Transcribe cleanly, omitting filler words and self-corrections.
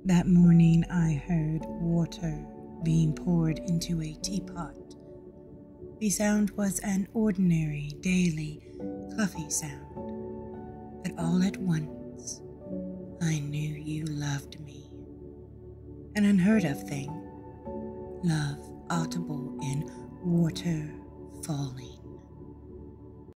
That morning I heard water being poured into a teapot. The sound was an ordinary, daily, coffee sound, but all at once I knew you loved me. An unheard of thing, love audible in water falling.